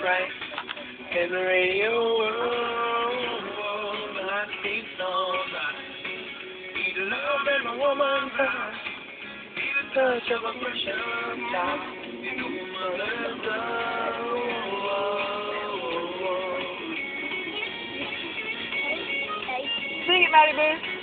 right. In the radio world, the hot beats all night. Need a love and a woman's heart. Need a touch of a precious top. You know mother's love. Sing it, Maddie Boo.